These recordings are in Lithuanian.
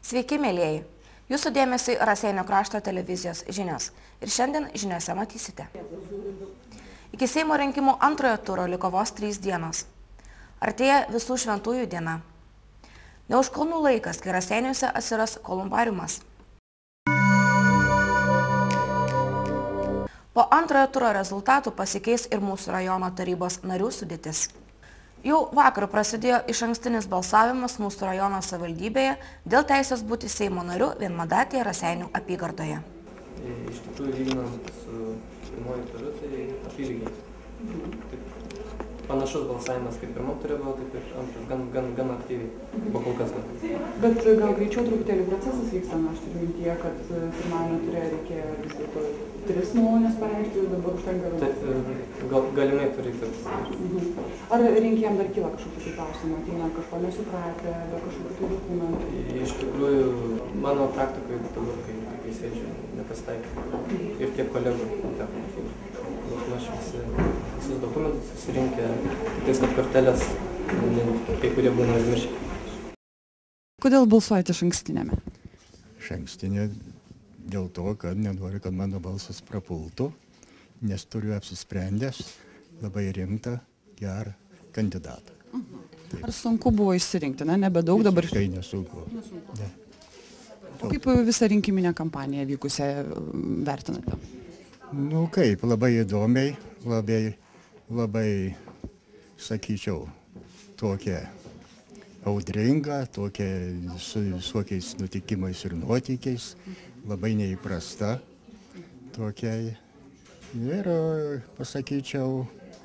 Sveiki, mėlyjeji. Jūsų dėmesiui Raseinių krašto televizijos žinios. Ir šiandien žiniose matysite. Iki Seimo rinkimų antrojo turo liko vos 3 dienos. Artėja Visų šventųjų diena. Ne už kalnų laikas, kai Raseiniuose atsiras kolumbariumas. Po antrojo turo rezultatų pasikeis ir mūsų rajono tarybos narių sudėtis. Jau vakar prasidėjo išankstinis balsavimas mūsų rajono savivaldybėje dėl teisės būti Seimo nariu vienmandatėje Raseinių apygardoje. Iš tikrųjų, lyginant su pirmoju turu, tai apylygiai. Panašus balsavimas kaip pirmo ture buvo, taip ir antras, gan aktyviai, po kol kas. Bet gal greičiau truputėlį procesas vyksta, aš turiu mintyje, kad pirmajame ture reikėjo vis dėlto 3 nuomonės pareikšti, dabar užtenka Taip, galimai turi taip. Ar rinkėjams dar kyla kažkokių tai klausimų, ateina kažko nesupratę, be kažkokių tai dokumentų? Iš tikrųjų, mano praktikoje dabar, kai sėdžiu, nepasitaikė. Ir tiek kolegų teko. Aš visus dokumentus susirinkę, tiktais kad kortelės, kai kurie būna užmiršę. Kodėl balsuojate išankstinėme? Išankstinė dėl to, kad nenoriu, kad mano balsas prapultų, nes turiu apsisprendęs labai rimtą, gerą kandidatą. Ar sunku buvo išsirinkti? Na, nebedaug dabar. Visiškai nesunku. Ne. O kaip visą rinkiminę kampaniją vykusią vertinate? Nu kaip, labai įdomiai, labai, sakyčiau, tokia audringa, tokia su visokiais nutikimais ir nuotykiais, labai neįprasta, tokia ir, pasakyčiau,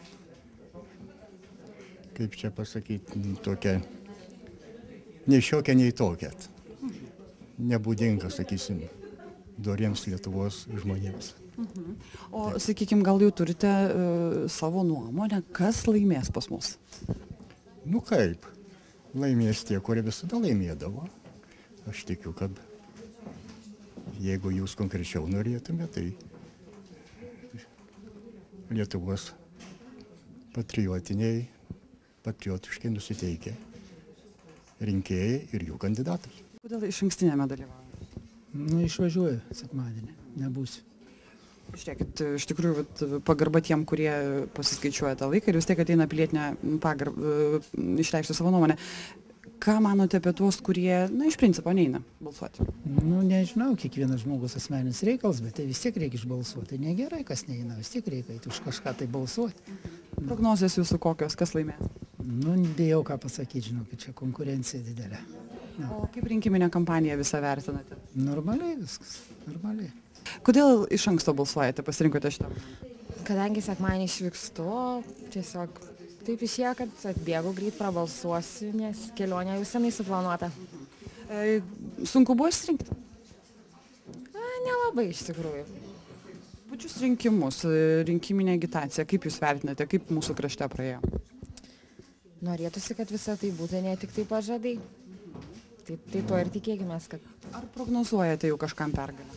kaip čia pasakyti, tokia, nei šiokia, nei tokia, nebūdinga, sakysim, doriems Lietuvos žmonėms. O, sakykime, gal jau turite savo nuomonę, kas laimės pas mus? Nu kaip, laimės tie, kurie visada laimėdavo. Aš tikiu, kad jeigu jūs konkrečiau norėtume, tai Lietuvos patriotiškai nusiteikę rinkėjai ir jų kandidatai. Kodėl išankstinėme dalyvauja? Nu, išvažiuoju sekmadienį, nebūsiu. Žiūrėkit, iš tikrųjų, pagarba tiem, kurie pasiskaičiuoja tą laiką ir vis tiek ateina pilietinę pagarbą išreikšti savo nuomonę. Ką manote apie tuos, kurie, na, iš principo neina balsuoti? Nu, nežinau, kiekvienas žmogus asmeninis reikalas, bet tai vis tiek reikia išbalsuoti. Negerai, kas neina, vis tiek reikia už kažką tai balsuoti. Prognozės jūsų kokios, kas laimės? Nu, bijau ką pasakyti, žinau, kad čia konkurencija didelė. Ja. O kaip rinkiminę kampaniją visą vertinate? Normaliai viskas, normaliai. Kodėl iš anksto balsuojate, pasirinkote šitą? Kadangi sekmadienį išvykstu, tiesiog taip išėjo, kad atbėgau greit prabalsuosiu, nes kelionė jau senai suplanuota. Sunku buvo išsirinkti? Nelabai iš tikrųjų. Pačius rinkimus, rinkiminė agitacija, kaip jūs vertinate, kaip mūsų krašte praėjo? Norėtųsi, kad visa tai būtų ne tik tai pažadai. Tai to ir tikėkime, kad... Ar prognozuojate jau kažkam pergalę?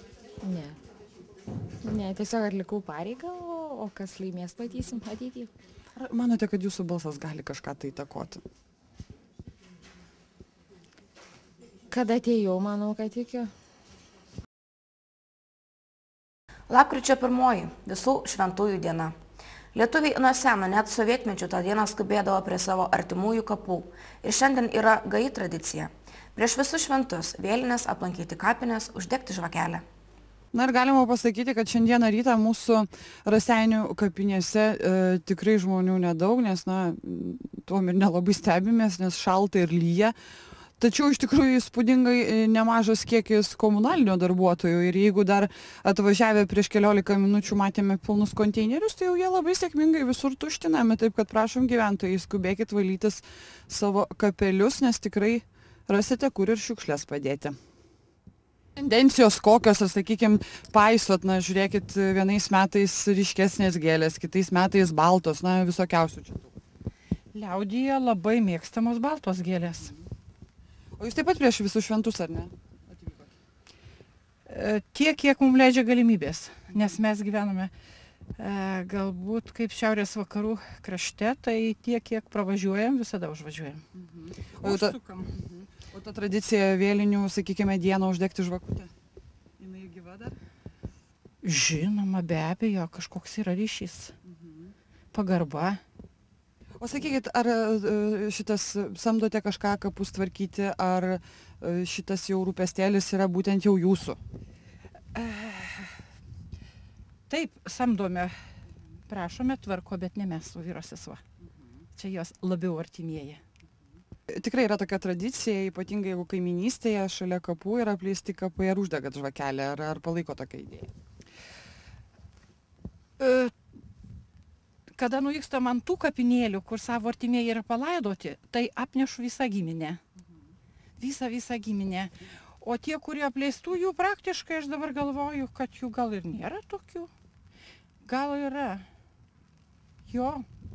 Ne, tiesiog atlikau pareigą, o kas laimės matysim ateityje. Ar manote, kad jūsų balsas gali kažką tai įtakoti? Kad atėjau, manau, kad tikiu. Lapkričio 1 Visų šventųjų diena. Lietuviai nuo seno net sovietmečių tą dieną skubėdavo prie savo artimųjų kapų. Ir šiandien yra gaji tradicija. Prieš Visus šventus vėlinės aplankyti kapines, uždegti žvakelę. Na ir galima pasakyti, kad šiandieną rytą mūsų Raseinių kapinėse tikrai žmonių nedaug, nes, na, tuom ir nelabai stebimės, nes šalta ir lyja. Tačiau iš tikrųjų įspūdingai nemažas kiekis komunalinio darbuotojų ir jeigu dar atvažiavę prieš 15 minučių matėme pilnus konteinerius, tai jau jie labai sėkmingai visur tuštinami, taip kad prašom gyventojai, skubėkit valytis savo kapelius, nes tikrai rasite, kur ir šiukšlės padėti. Tendencijos kokios, sakykime, paisot, na, žiūrėkit, vienais metais ryškesnės gėlės, kitais metais baltos, na, visokiausių čia. Liaudyje labai mėgstamos baltos gėlės. O jūs taip pat prieš Visus šventus, ar ne? Tiek, kiek mums leidžia galimybės, nes mes gyvename galbūt kaip šiaurės vakarų krašte, tai tiek, kiek pravažiuojam, visada užvažiuojam. O O ta tradicija vėlinių, sakykime, dieną uždegti žvakutę? Jinai gyva dar? Žinoma, be abejo, kažkoks yra ryšys. Pagarba. O sakykit, ar šitas samdote kažką kapus tvarkyti, ar šitas jau rūpestėlis yra būtent jau jūsų? Taip, samdome, prašome, tvarko, bet ne mes, o vyro sesuo. Čia jos labiau artimieji. Tikrai yra tokia tradicija, ypatingai jeigu kaiminystėje šalia kapų yra apleisti kapai, ar uždegat žvakelę, ar palaiko tokią idėją? Kada nuvykstam ant tų kapinėlių, kur savo artimieji yra palaidoti, tai apnešu visą giminę. Visą giminę. O tie, kurie apleistų jų praktiškai, aš dabar galvoju, kad jų gal ir nėra tokių. Gal yra. Jo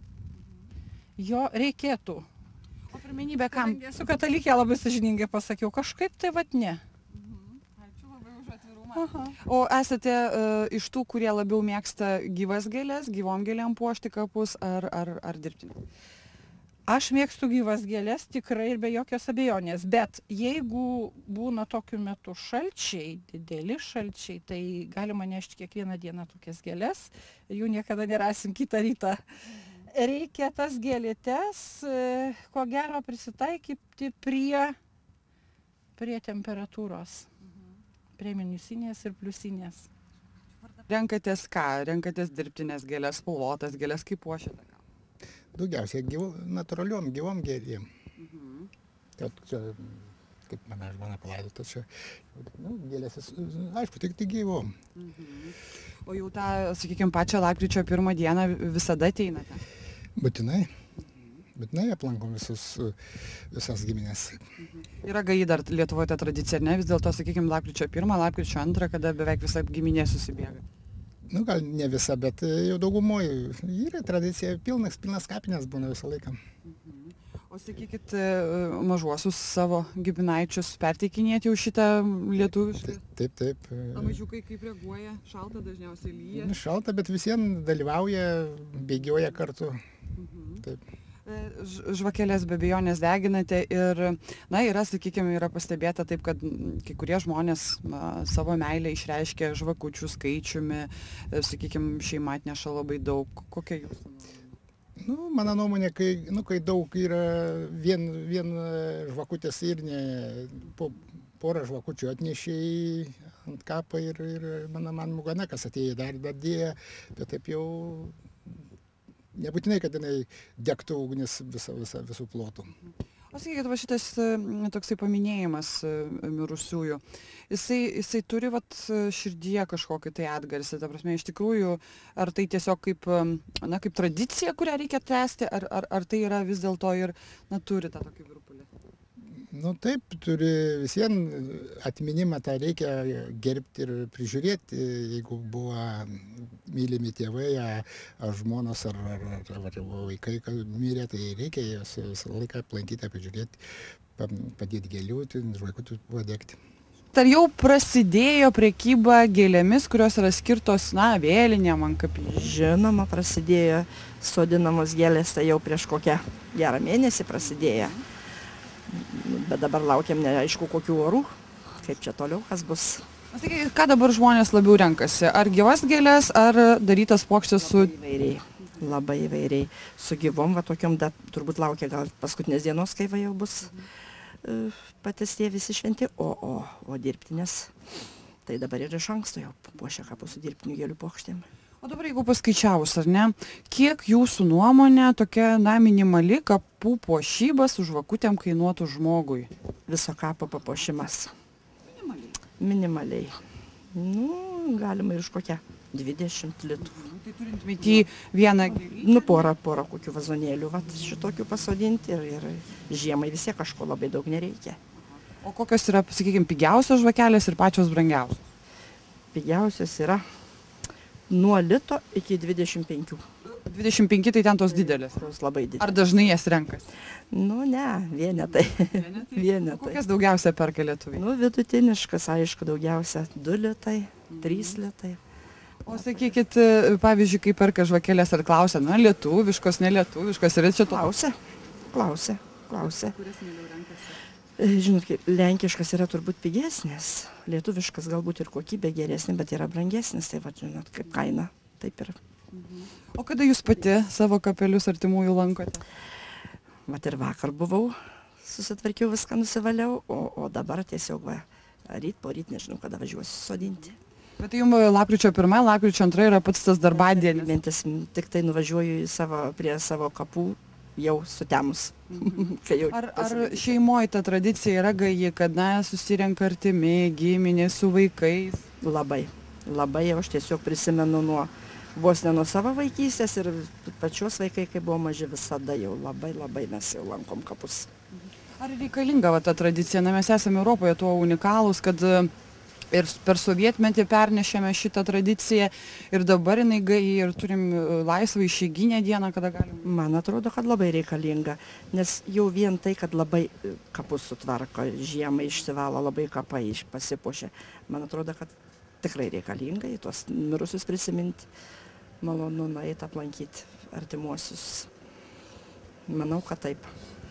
reikėtų. O pirmenybė kam? Esu katalikė, labai sąžiningai pasakiau, kažkaip tai vat ne. Ačiū labai už atvirumą. O esate iš tų, kurie labiau mėgsta gyvas gėlės, gyvom gėlėm puošti kapus, ar dirbtinį? Aš mėgstu gyvas gėlės tikrai ir be jokios abejonės, bet jeigu būna tokiu metu šalčiai, dideli šalčiai, tai galima nešti kiekvieną dieną tokias gėlės, jų niekada nerasim kitą rytą. Reikia tas gėlytes, ko gero, prisitaikyti prie temperatūros, prie minusinės ir pliusinės. Renkatės ką? Renkatės dirbtinės gėlės, spalvotas gėlės, kaip puošiate? Daugiausiai natūraliom, gyvom gėlėm. Čia, kaip mano žmona palaidota, čia gėlės, aišku, tik gyvom. O jau tą, sakykime, pačią lapkričio 1 dieną visada ateinate? Būtinai. Būtinai aplankom visas giminės. Yra gaji dar Lietuvoje ta tradicija, ar ne? Vis dėlto, sakykime, lapkričio 1, lapkričio 2, kada beveik visa giminė susibėga. Gal ne visa, bet jau daugumoje yra tradicija, pilnas kapinės būna visą laiką. O sakykit, mažuosius savo giminaičius perteikinėti jau šitą lietuvišką? Taip. O mažiukai kaip reaguoja? Šalta dažniausiai lyja? Šalta, bet visiems dalyvauja, bėgioja kartu. Taip. Žvakelės be abejonės deginate ir, yra, sakykime, yra pastebėta taip, kad kai kurie žmonės savo meilę išreiškia žvakučių skaičiumi, sakykime, šeima atneša labai daug. Kokia jūsų nuomonė? Mano nuomonė, kai daug yra vien žvakutės ir ne, porą žvakučių atnešė ant kapą ir man gana, kas atėjo dar dėjo, bet taip jau nebūtinai, kad jinai degtų ugnis visų plotų. O sakykit, va šitas toksai paminėjimas mirusiųjų, jisai turi širdyje kažkokį tai atgarsį, ta prasme, iš tikrųjų, ar tai tiesiog kaip tradicija, kurią reikia tęsti, ar tai yra vis dėlto ir, turi tą tokį virpulį? Taip, turi visiems atminimą, tą reikia gerbti ir prižiūrėti, jeigu buvo mylimi tėvai, ar žmonos, ar vaikai mirė, tai reikia juos visą laiką aplankyti, prižiūrėti, padėti gėlių, žvakučių padegti. Ar jau prasidėjo prekyba gėlėmis, kurios yra skirtos, vėlinėm ant kapinių? Žinoma, prasidėjo, sodinamos gėlės, tai jau prieš kokią gerą mėnesį prasidėjo. Bet dabar laukiam neaišku kokių orų, kaip čia toliau, kas bus. Sakykit, ką dabar žmonės labiau renkasi? Ar gyvas gėlės, ar darytas puokštės su... Labai įvairiai. Su gyvom, tokiom, turbūt laukia gal paskutinės dienos, kai jau bus patys tie visi šventi, o dirbtinės, tai dabar ir iš anksto jau puošia kapus su dirbtinių gėlių puokštėm. O dabar jeigu paskaičiavus, ar ne, kiek jūsų nuomonė tokia, minimali kapų puošyba su žvakutėm kainuotų žmogui? Viso kapo papuošimas. Minimaliai. Galima ir iš kokią 20 litrų. Tai turint minty vieną... Porą kokių vazonėlių, šitokių pasodinti ir žiemai vis tiek kažko labai daug nereikia. O kokios yra, sakykime, pigiausios žvakelės ir pačios brangiausios? Pigiausios yra nuo lito iki 25. 25 tai ten tos didelės? Tos labai didelės. Ar dažnai jas renkas? Ne, vienetai. Vienetai. Kokias daugiausia perka lietuviai? Vidutiniškas, aišku, daugiausia 2 litai, 3 litai. O sakykit, pavyzdžiui, kai perka žvakelės, ar klausia, lietuviškos, nelietuviškos, yra čia to? Klausia. Kurias mieliau renkasi? Žinot, lenkiškas yra turbūt pigesnis, lietuviškas galbūt ir kokybė geresnė, bet yra brangesnis, tai va, žinot, kaip kaina, taip yra. O kada jūs pati savo kapelius artimųjų lankote? Vat ir vakar buvau, susitvarkiau viską, nusivaliau, o dabar tiesiog va, poryt nežinau, kada važiuosiu sodinti. Bet jums lapkričio 1, lapkričio 2 yra pats tas darbadienis. Mintis, tik tai nuvažiuoju prie savo kapų, jau sutemus. Ar šeimoje ta tradicija yra gaji, kad susirenka artimi, giminės su vaikais? Labai, labai jau aš tiesiog prisimenu vos ne nuo savo vaikystės ir pačios vaikai, kai buvo maži, visada jau labai mes jau lankom kapus. Ar reikalinga ta tradicija? Mes esame Europoje tuo unikalūs, kad ir per sovietmetį pernešėme šitą tradiciją ir dabar jinai gaji ir turim laisvą išeiginę dieną, kada galim. Man atrodo, kad labai reikalinga, nes jau vien tai, kad labai kapus sutvarko, žiemą išsivalo, labai kapai pasipuošia. Man atrodo, kad tikrai reikalinga į tuos mirusius prisiminti, malonu nueiti aplankyti artimuosius. Manau, kad taip.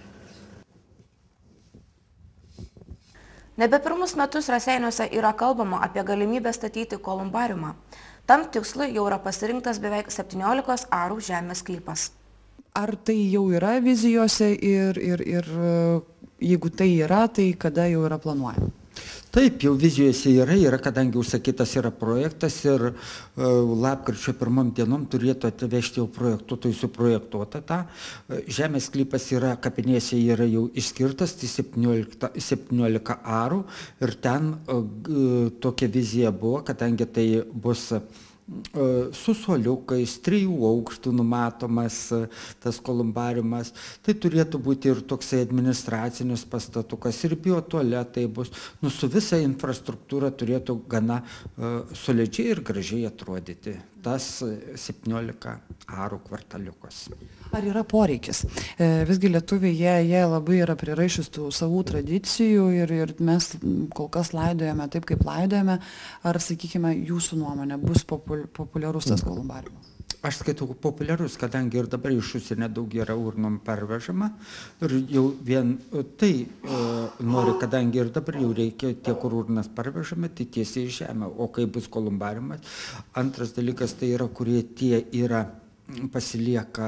Nebe pirmus metus Raseiniuose yra kalbama apie galimybę statyti kolumbariumą. Tam tikslui jau yra pasirinktas beveik 17 arų žemės sklypas. Ar tai jau yra vizijose ir jeigu tai yra, tai kada jau yra planuojama? Taip, jau vizijose yra, kadangi užsakytas yra projektas ir lapkričio 1 dienom turėtų atvežti jau projektuotojai suprojektuotą tą. Žemės sklypas yra, kapinėse yra jau išskirtas, tai 17 arų ir ten tokia vizija buvo, kadangi tai bus su suoliukais, 3 aukštų numatomas tas kolumbariumas. Tai turėtų būti ir toksai administracinis pastatukas, ir biotualetai bus. Su visa infrastruktūra turėtų gana solidžiai ir gražiai atrodyti tas 17 arų kvartaliukas. Ar yra poreikis? Visgi lietuviai, jie labai yra priraišus tų savų tradicijų ir mes kol kas laidojame taip, kaip laidojame. Ar, sakykime, jūsų nuomonė bus populiarus tas kolumbariumas? Aš skaitau populiarus, kadangi ir dabar iš užsienio daug yra urnom parvežama. Ir jau vien tai nori, kadangi ir dabar jau reikia tie, kur urnas parvežama, tai tiesiai į žemę. O kai bus kolumbariumas? Antras dalykas tai yra, kurie tie yra pasilieka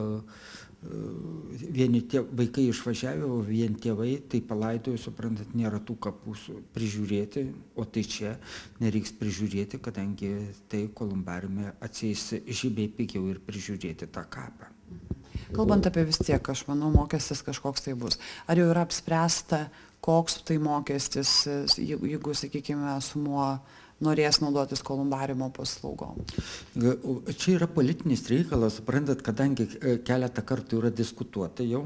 vieni tie vaikai išvažiavę, o vien tėvai, tai palaidojo, suprantat, nėra tų kapų prižiūrėti, o tai čia nereiks prižiūrėti, kadangi tai kolumbariume atsieis žymiai pigiau ir prižiūrėti tą kapą. Kalbant apie vis tiek, aš manau, mokestis kažkoks tai bus. Ar jau yra apspręsta, koks tai mokestis, jeigu, sakykime, asmuo norės naudotis kolumbariumo paslaugom? Čia yra politinis reikalas, suprantat, kadangi keletą kartų yra diskutuota jau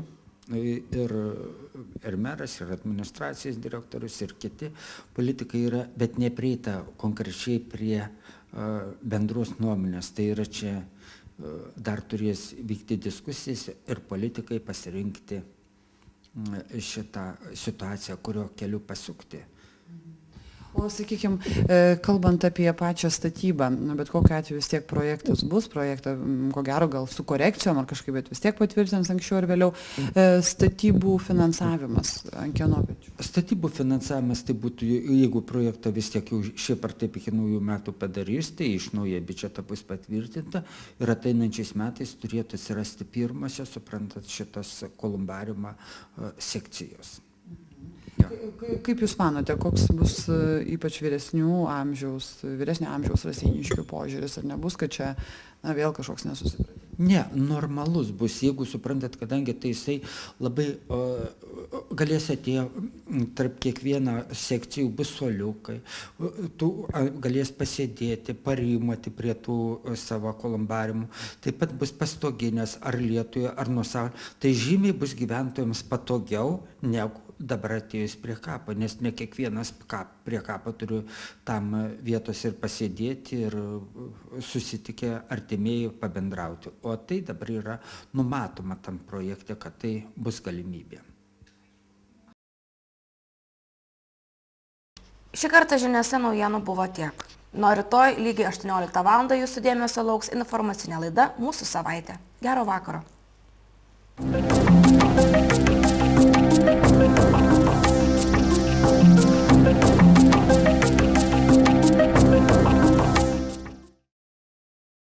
ir meras, ir administracijos direktorius, ir kiti politikai yra, bet neprieita konkrečiai prie bendros nuomonės. Tai yra čia dar turės vykti diskusijas ir politikai pasirinkti šitą situaciją, kurio keliu pasukti. O, sakykime, kalbant apie pačią statybą, bet kokiu atveju vis tiek projektas bus, projektą, ko gero, gal su korekcijom ar kažkaip, bet vis tiek patvirtins anksčiau ar vėliau, statybų finansavimas, ant kieno pečių? Statybų finansavimas tai būtų, jeigu projektą vis tiek jau šiaip ar taip iki naujų metų padarys, tai iš naujo biudžetą bus patvirtinta ir ateinančiais metais turėtų atsirasti pirmosios, suprantat, šitos kolumbariumo sekcijos. Kaip Jūs manote, koks bus ypač vyresnio amžiaus raseiniškių požiūris, ar nebus, kad čia vėl kažkoks nesusipratimas? Ne, normalus bus, jeigu suprantat, kadangi tai jisai labai galės atėjo tarp kiekvieną sekcijų bus suoliukai, tu galės pasėdėti, parymoti prie tų savo kolumbariumų, taip pat bus pastoginės ar lietuje, ar nuo saulės, tai žymiai bus gyventojams patogiau negu dabar atėjus prie kapo, nes ne kiekvienas prie kapo turi tam vietos ir pasėdėti ir susitikę artimieji pabendrauti. O tai dabar yra numatoma tam projekte, kad tai bus galimybė. Šį kartą žiniose naujienų buvo tiek. Nuo rytoj lygiai 18 val. Jūsų dėmesio lauks informacinė laida Mūsų savaitė. Gero vakaro.